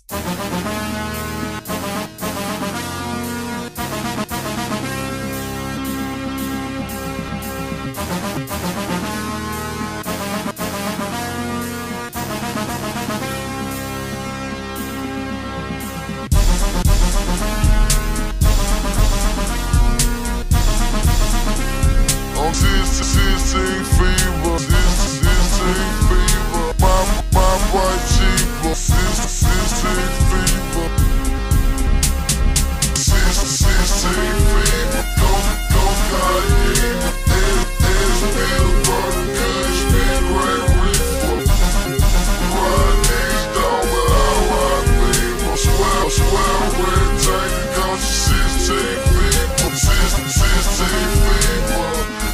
16 fever, 16 fever. My boy cheaper, 16 fever. 16 fever. Go Kanye, it's real brother, good spin right reefer. Ride these down, but I rock me. Swear red tank, got 16 fever, 16 fever.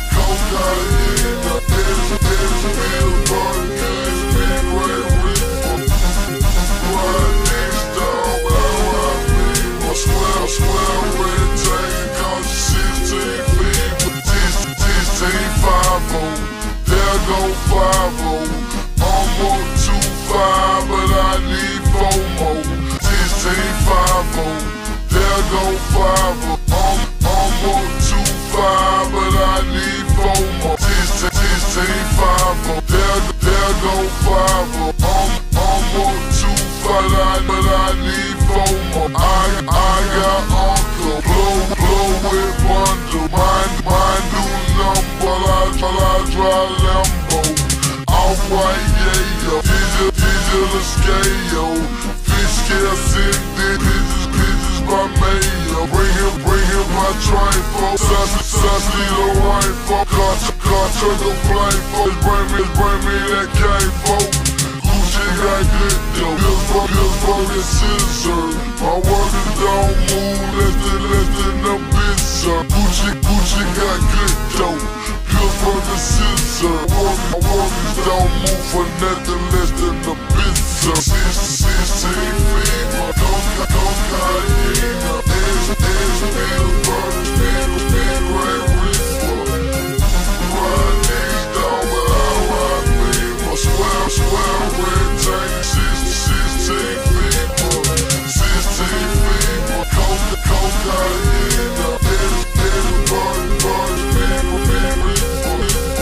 There go 5-0, almost 2-5, but I need 4 more. 16-5-0, there go 5-0, almost 2-5, but I need 4 more. 16-5-0, there go 5-0, almost 2-5, but I need 4 more. I got uncle, blow with bundle, mine do number, I drive Lambo. Off-white, yeah, digital scale, fish scale send pictures by mail. Bring him my trifle, sassy the rifle, car turtle blindfold. Bring me that K-folk. Gucci got good dough, Pillsbury and scissor. My workers don't move less than a bitch, sir. Gucci got good dough, Pillsbury and scissor. My workers don't move for nothing less than a bitch, sir. 16 fever, go Kanye, it's real brother, man, right reefer. Ride these down, but I rock me. Swear red tank, 16 fever, 16 fever. Go Kanye, it's brother, man, reefer.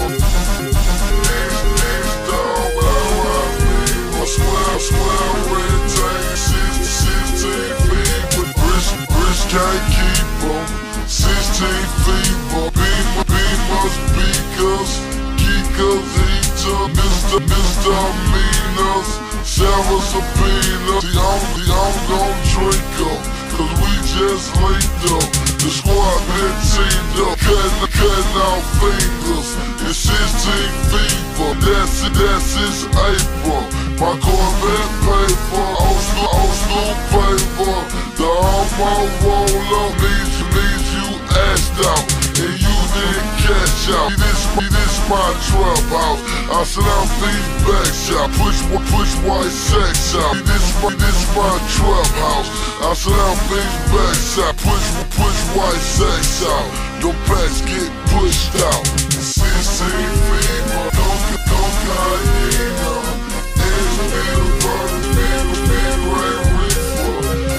These down, but I rock me. Swear red tank, 16 fever. Rich can't keep 'em, 16 fever. Beamer speakers, geekers, eaters, misdemeanors, Sarah subpoena. The I'm gon' drink up, cause we just linked up. The squad been teamed up, cutting out fingers. It's 16 fever, that's his April. My Corvette paid for, old school paper. The armor roll up needs you assed out, and you didn't catch out. This my trap house, I slam these back shot, push white sex out. This my trap house, I slam these back shot, push white sex out. Your packs get pushed out. 16 fever, go Kanye, it's real brother, man, right reefer.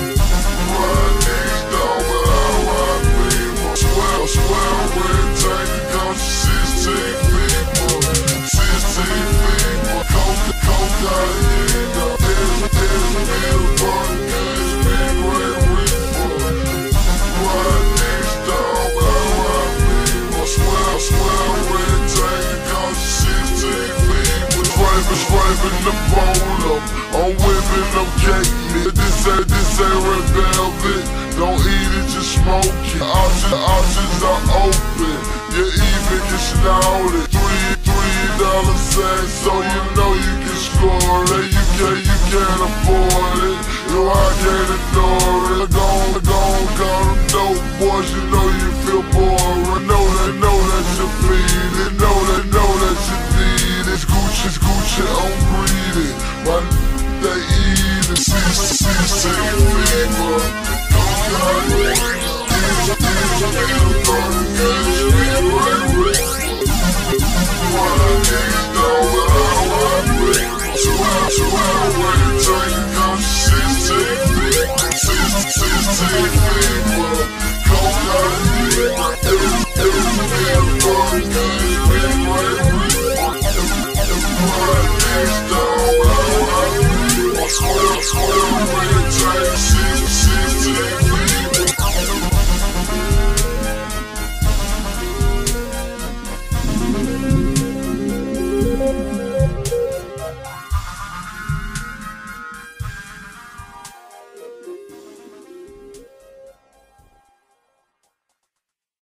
Ride these down, but I rock me. Swear red tank, got 16 fever, 16 fever. Go Kanye, it's real brother, man, right reefer. Ride these down, but I rock me. Swear red tank, got 16 fever. Scraping the bowl up, I'm whipping them cake. This ain't red velvet, don't eat it, just smoke it. Options are open, you even can snout it. $3 sack, so you know you can score it. You can't afford it, yo, I can't ignore it. Go them dope boys, you know you feel bored. Know that you bleed it, know that you need it. It's Gucci on greedy, my they eat it. 16 fever, go Kanye, it's